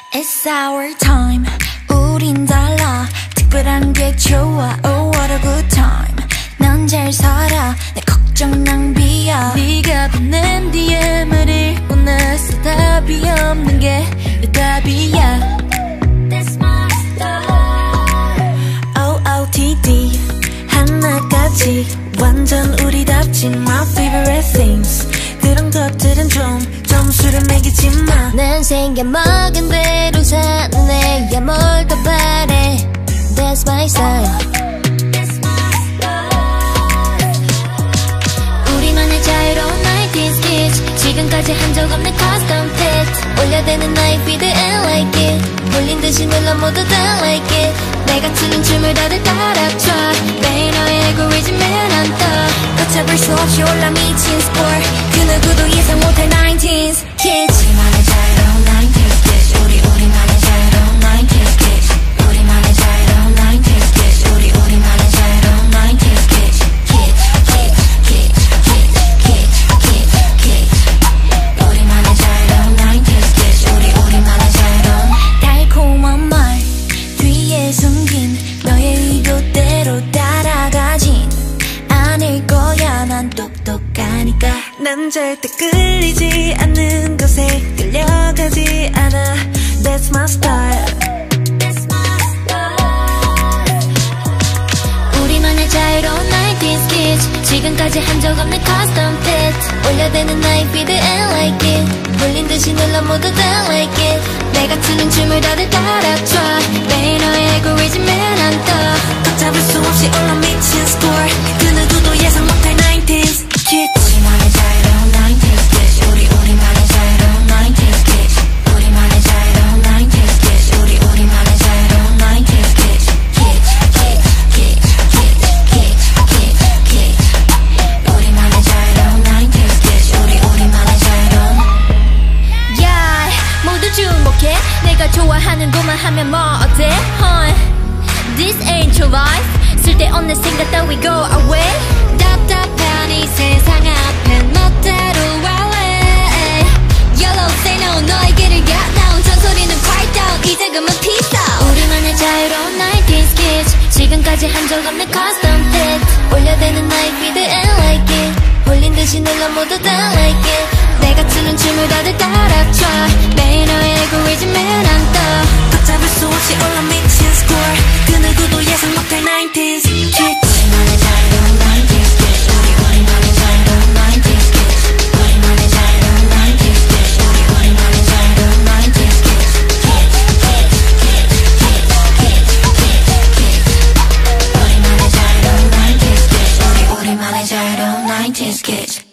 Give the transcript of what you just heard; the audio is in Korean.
It's our time. 우린 달라. 특별한 게 좋아. Oh what a good time. 넌 잘 살아. 내 걱정 낭비야. 네가 보낸 DM을 읽고 나서 답이 없는 게 내 답이야. That's my style. OOTD 하나까지 완전 우리답지. My favorite things. 그런 것들은 좀 점수를 매기지 마. 난 생겨먹은 대로 사는 애야. 뭘 더 바래. That's my style. 우리만의 자유로운 90s Kitsch. 지금까지 한 적 없는 custom fit. 올려대는 나의 feed and like it. 몰린 듯이 눌러 모두 다 like it. 내가 추는 춤을 다들 따라춰. 매일 너의 알고리즘에 난 떠. 걷잡을 수 없이 올라 미친 score. 그 누구도 예상 못할 90s Kitsch. 우리만의 자유로운 90s Kitsch. 우리만의 자유로운 90s Kitsch. 우리만의 자유로운 90s Kitsch. 우리만의 자유로운 90s Kitsch. 우리만의 자유로운 90s Kitsch. 우리만의 자유로운. 달콤한 말 뒤에 숨긴 너의 의도대로 따라가진 않을 거야. 난 똑똑하니까. 난 절대 끌리지 않는 것에 끌려가지 않아. That's my style. 우리만의 자유로운 90s Kitsch. 지금까지 한 적 없는 custom fit. 올려대는 나의 feed and like it. 몰린 듯이 눌러 모두 다 like it. 내가 추는 춤을 다들 따라춰. 매일 너의 알고리즘에 난 떠. 걷잡을 수 없이 올라 미친 score. 그 누구도 예상 못할 90s Kitsch. 우리만의 자유로운 90s Kitsch. 우리만의 자유로운 90s Kitsch. 우리만의 자유로운 90s Kitsch. 우리만의 자유로운 90s Kitsch. 우리만의 자유로운 90s Kitsch. 우리만의 자유로운. Yeah, 모두 주목해. 내가 좋아하는 것만 하면 뭐 어때? This ain't your life. 쓸데없는 생각 따위 go away. 답답한 이 세상 앞엔 멋대로 wallet. Yellow say no. 너의 길을 get down. 전소리는 quiet down. 이제 그만 peace out. 우리만의 자유로운 90s Kitsch. 지금까지 한 적 없는 custom fit. 올려대는 나의 feed and like it. 몰린 듯이 눌러 모두 다 like it. 내가 추는 춤을 다들 따라춰. 매일 너의 알고리즘에 난 떠. 걷잡을 수 없이 올라 미친 score. 그 누구도 예상 못할 90s Kitsch. 우리만의 자유로운 90s Kitsch. 우리만의 자유로운 90s Kitsch. 우리만의 자유로운 90s Kitsch. 우리만의 자유로운 90s Kitsch. 우리만의 자유로운 90s Kitsch. 우리만의 자유로운 90s Kitsch.